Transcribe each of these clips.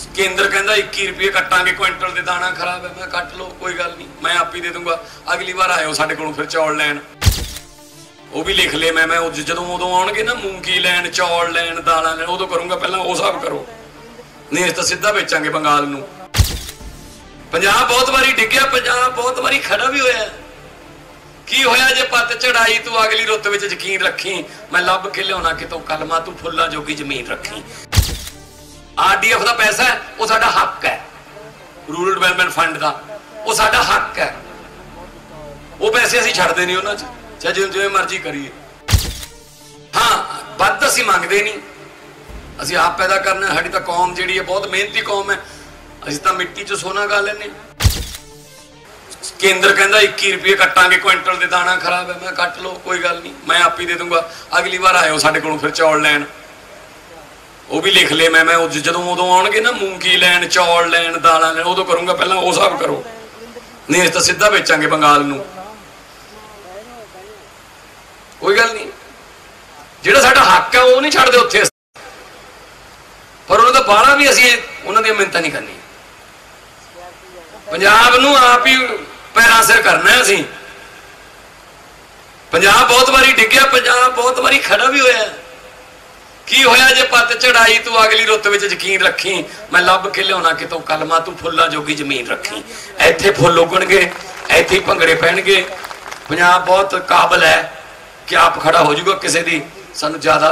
केंद्र कहता 21 रुपये कट्टांगे क्विंटल के दाना खराब है। मैं कट लो कोई गल नहीं, मैं आप ही दे दूंगा। अगली बार आयो साडे कोलों फिर चौल लैन, वो भी लिख ले। मैं जदों उदों आउणगे ना मूंगी लैन, चौल लैन, दालां लैन, उदों करूंगा। पहला वो हिसाब करो, नहीं तो सीधा बेचांगे बंगाल नूं। पंजाब बहुत बारी डिग्या, पंजाब बहुत बारी खड़ा भी होया। की होया जे पत चढ़ाई तू अगली रुत विच यकीन रखी। मैं लभ के लियाउणा कितों कलमा, तू फुल्लां जोगी जमीन रखी। आरडीएफ का पैसा है, वो साडा हक है। रूरल डिवेलपमेंट फंड का वो साडा हक है। वो पैसे असीं छड्डदे नहीं उन्हां च, चाहे जिवें मर्जी करिए। हाँ, वध असीं मंगदे नहीं, असीं आप पैदा करना। साडी तां कौम जिहड़ी है बहुत मेहनती कौम है। असीं तां मिट्टी च सोना गा लैंदे। केंद्र कहता 21 रुपये कट्टांगे क्विंटल के दाना खराब है। मैं कट लो कोई गल नहीं, मैं आप ही दे दूंगा। अगली बार आयो साडे कोलों फिर चौल लैन, वो भी लिख ले। मैं जदों उदों आउणगे ना मूंगी लैन, चौल लैन, दालां लैन, उदों करूंगा। पहला वो हिसाब करो, नहीं तो सीधा बेचांगे बंगाल नूं। कोई गल नहीं, जिहड़ा साडा हक है वो नहीं छड्डदे उत्थे, पर उन्हां दा बाहला भी असीं उन्हां दी मिन्नतां नहीं करनी। पंजाब नूं आप ही पैरां सिर करना है असीं। पंजाब बहुत बारी डिग्या, पंजाब बहुत बारी खड़ा भी होया। की होया जे पत चढ़ाई तू अगली रुत विच यकीन रखी। मैं लभ के लियाउणा कितों कलमा, तू फुल्लां जोगी जमीन रखी। इत्थे फुल उगणगे, इत्थे भंगड़े पैणगे। पंजाब बहुत काबल है कि आप खड़ा हो जाऊगा। किसी दी सानूं ज्यादा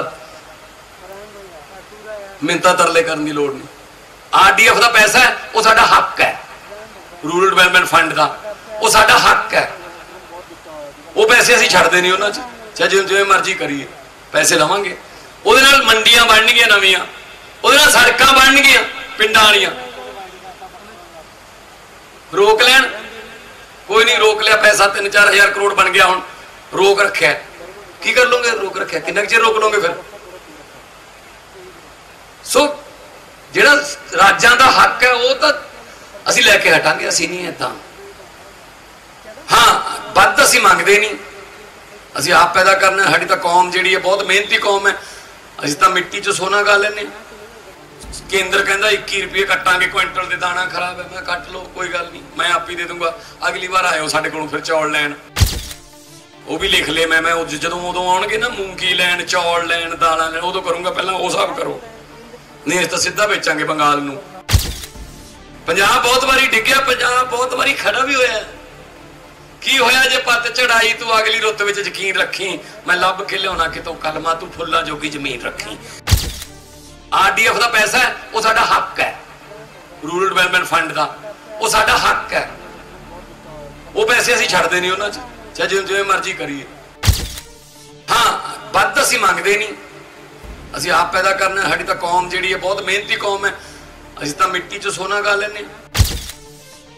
मिन्नतां तरले करन दी लोड़ नहीं। आरडीएफ का पैसा है, वो साडा हक है। रूरल डिवेलपमेंट फंड का वो साडा हक है। वो पैसे असीं छड्डदे नहीं उन्हां च, चाहे जिवें मर्जी करिए। पैसे लवांगे, ਉਹਦੇ ਨਾਲ ਮੰਡੀਆਂ ਬਣਨਗੀਆਂ ਨਵੀਆਂ, ਉਹਦੇ ਨਾਲ ਸੜਕਾਂ ਬਣਨਗੀਆਂ ਪਿੰਡਾਂ ਵਾਲੀਆਂ। ਰੋਕ ਲੈਣ, ਕੋਈ ਨਹੀਂ ਰੋਕ ਲਿਆ। ਪੈਸਾ 3-4 ਹਜ਼ਾਰ ਕਰੋੜ ਬਣ ਗਿਆ, ਹੁਣ ਰੋਕ ਰੱਖਿਆ। ਕੀ ਕਰ ਲੋਗੇ? ਰੋਕ ਰੱਖਿਆ, ਕਿੰਨਾ ਚਿਰ ਰੋਕ ਲੋਗੇ ਫਿਰ? ਸੋ ਜਿਹੜਾ ਰਾਜਾਂ ਦਾ ਹੱਕ ਹੈ ਉਹ ਤਾਂ ਅਸੀਂ ਲੈ ਕੇ ਹਟਾਂਗੇ, ਅਸੀਂ ਨਹੀਂ ਏਦਾਂ। ਹਾਂ, ਵੱਧ ਅਸੀਂ ਮੰਗਦੇ ਨਹੀਂ, ਅਸੀਂ ਆਪ ਪੈਦਾ ਕਰਨਾ। ਸਾਡੀ ਤਾਂ ਕੌਮ ਜਿਹੜੀ ਹੈ ਬਹੁਤ ਮਿਹਨਤੀ ਕੌਮ ਹੈ। ਅਸੀਂ ਤਾਂ ਮਿੱਟੀ 'ਚ ਸੋਨਾ ਗਾ ਲੈਂਦੇ। केंद्र कहता 21 रुपये कट्टांगे क्विंटल के दाना खराब है। मैं कट लो कोई गल नहीं, मैं आप ही दे दूंगा। अगली बार आयो साडे कोलों फिर चौल लैन, वो भी लिख ले। मैं जदों उदों आउणगे ना मूंगी लैन, चौल लैन, दालां लैन, उदों करूंगा। पहला वो हिसाब करो, नहीं तो सीधा बेचांगे बंगाल नूं। पंजाब बहुत बारी डिग्या, पंजाब बहुत बारी खड़ा भी होया। की होया जे पत चढ़ाई तू अगली रुत विच यकीन रखी। मैं लभ के लियाउणा कितों कलमा, तू फुल्लां जोगी जमीन रखी। आरडीएफ का पैसा है, वो साडा हक है। रूरल डिवेलपमेंट फंड का वो साडा हक है। वो पैसे असीं छड्डदे नहीं उन्हां च, चाहे जिवें मर्जी करिए। हाँ, वध असीं मंगदे नहीं, असीं आप पैदा करना। साडी तां कौम जिहड़ी है बहुत मेहनती कौम है। असीं तां मिट्टी 'च सोना गा लैंदे।